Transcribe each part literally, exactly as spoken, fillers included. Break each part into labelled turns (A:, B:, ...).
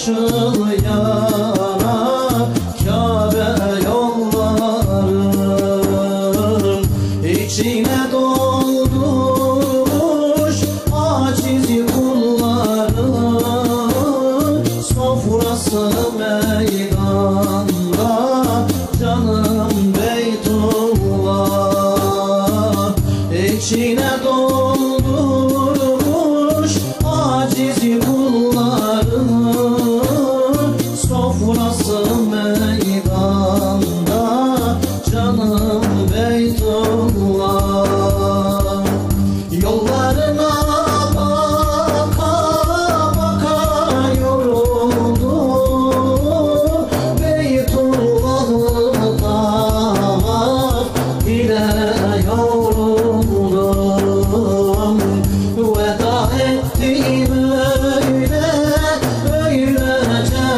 A: ışıl yanar Kabe yolların içine doldurmuş aciz kulların sofrası meydanda canım Beytullah içine doldurmuş aciz kulların sofrası meydanda canım Beytullah yollarına baka baka yoruldu Beytullah'ı tavaf ile yoruldum veda ettim öyle öylece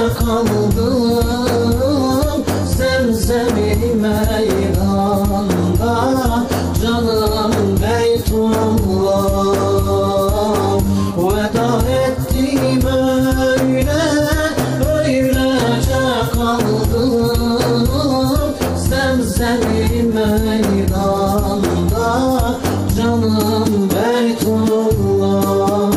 A: kaldım Zemzem-i meydanda canım Beytullah veda ettim öyle öylece kaldım Zemzem-i meydanda canım Beytullah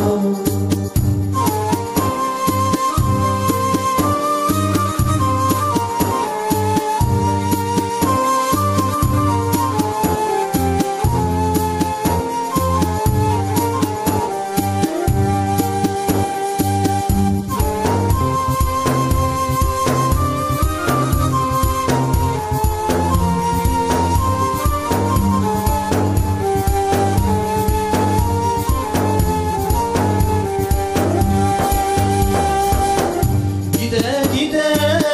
A: Gide gide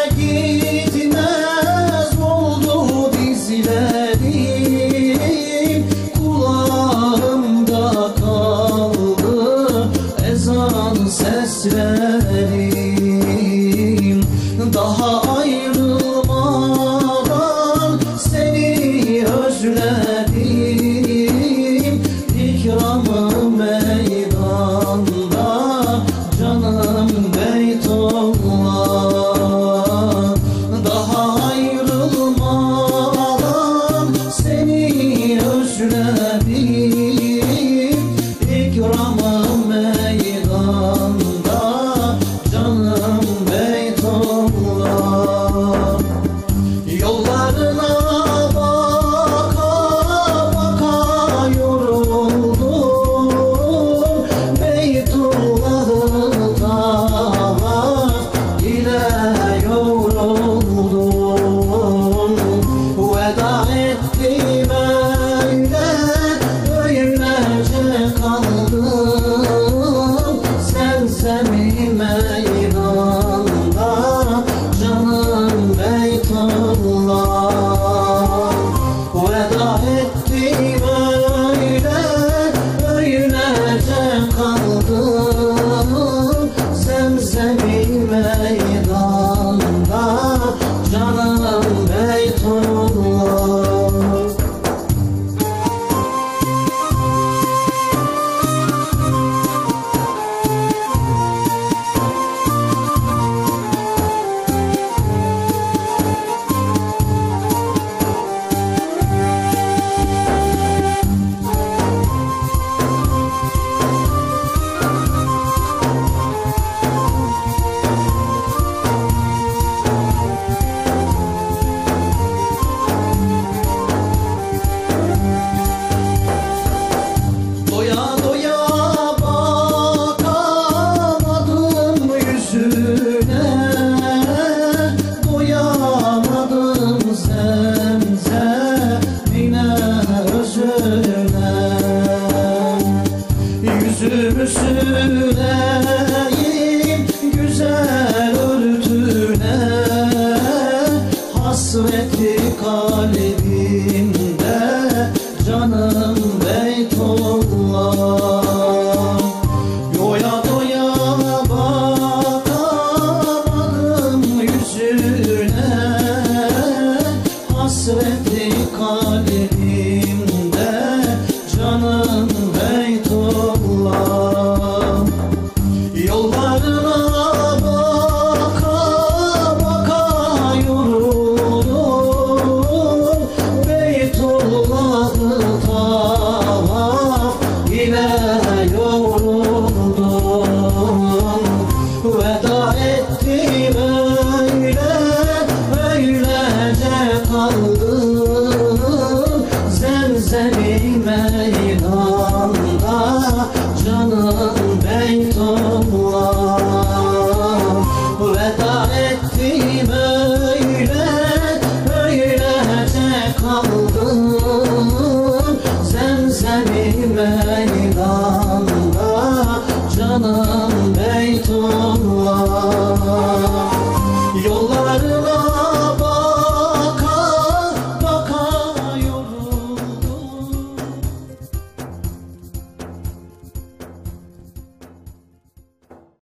A: gitmez oldu dizlerim Kulağımda kaldı ezan seslerim Daha ayrılmadan seni özledim İkramı meydanda canım Beytullah Daha ayrılmadan seni özledim İkramı meydanda canım Beytullah yollarına baka baka yoruldum Beytullah'ı tavaf ile yoruldum veda ettim öyle öylece kaldım Zemzem-i meydanda canım Beytullah veda ettim öyle öylece kaldım Zemzem-i meydanda canım Beytullah kaldım